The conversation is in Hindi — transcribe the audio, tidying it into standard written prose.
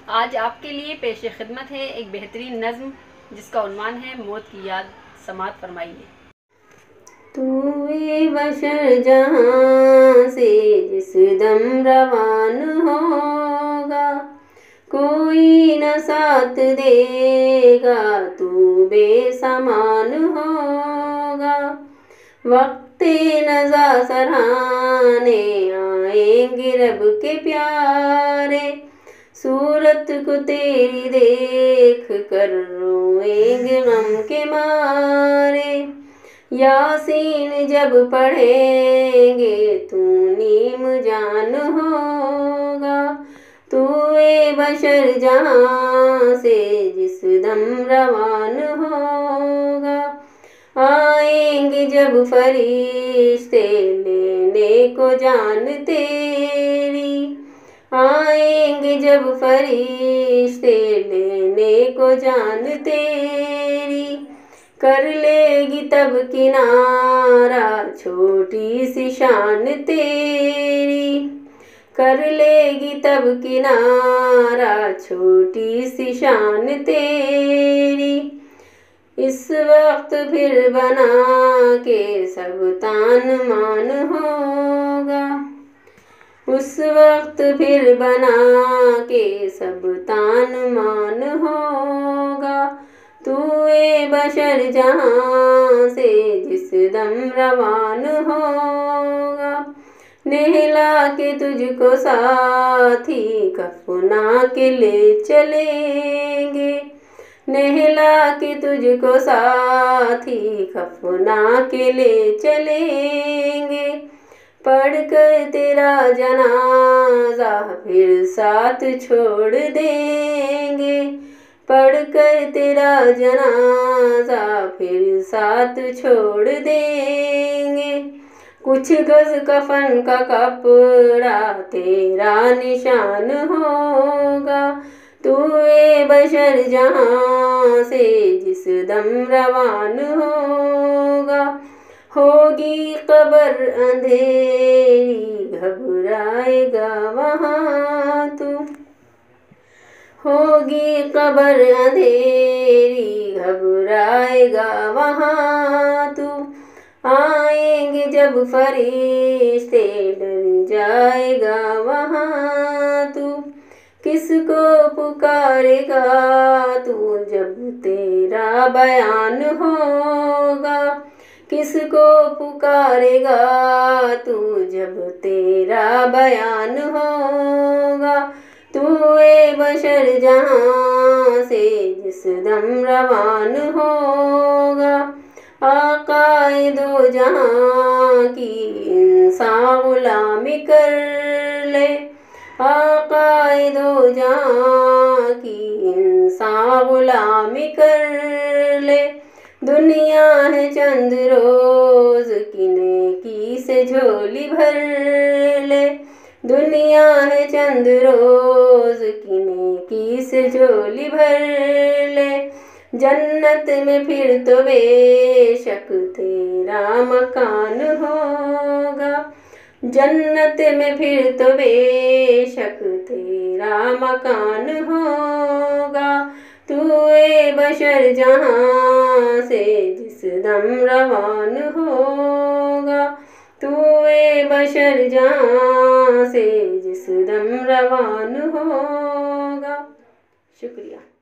आज आपके लिए पेश खिदमत है एक बेहतरीन नज़्म जिसका उन्वान है मौत की याद। समात फरमाइए। तू बशर जहाँ से जिस दम रवान होगा, कोई न साथ देगा, तू बेसमान होगा। वक्ते नज़ा सराहने आएंगे रब के प्यारे, सूरत को तेरी देख कर रोएंगे गम के मारे। यासीन जब पढ़ेंगे तू नीम जान होगा, तू बशर जहाँ से जिस दम रवान होगा। आएंगे जब फरिश्ते लेने को जान तेरी, आएंगे जब फरिश्ते लेने को जान तेरी। कर लेगी तब किनारा छोटी सी शान तेरी, कर लेगी तब किनारा छोटी सी शान तेरी। इस वक्त फिर बना के सब तान मान होगा, उस वक्त फिर बना के सब तान मान होगा। तू बशर जहाँ से जिस दम रवान होगा, नहला के तुझको साथी कफना के ले चलेंगे, नहला के तुझको साथी कफना के ले चलेंगे। पढ़कर तेरा जनाजा फिर साथ छोड़ देंगे, पढ़कर तेरा जनाजा फिर साथ छोड़ देंगे। कुछ गज कफन का कपड़ा तेरा निशान होगा, तू बशर जहाँ से जिस दम रवान होगा। होगी कब्र अंधेरी घबराएगा वहाँ तू, होगी कब्र अंधेरी घबराएगा वहाँ तू। आएंगे जब फरिश्ते डर जाएगा वहाँ तू। किसको पुकारेगा तू जब तेरा बयान होगा, किसको पुकारेगा तू जब तेरा बयान होगा। तू बशर जहाँ से जिस दम रवान होगा, आकाए दो जहाँ की इंसान गुलामी कर ले, आकाए दो जहाँ की इंसान गुलामी कर ले। दुनिया है चंद रोज की नेकी से झोली भर ले, दुनिया है चंद रोज की नेकी से झोली भर ले। जन्नत में फिर तो बेशक तेरा मकान होगा, जन्नत में फिर तो बेशक तेरा मकान होगा। तू बशर जहाँ से जिस दम रवान होगा, तू बशर जहाँ से जिस दम रवान होगा। शुक्रिया।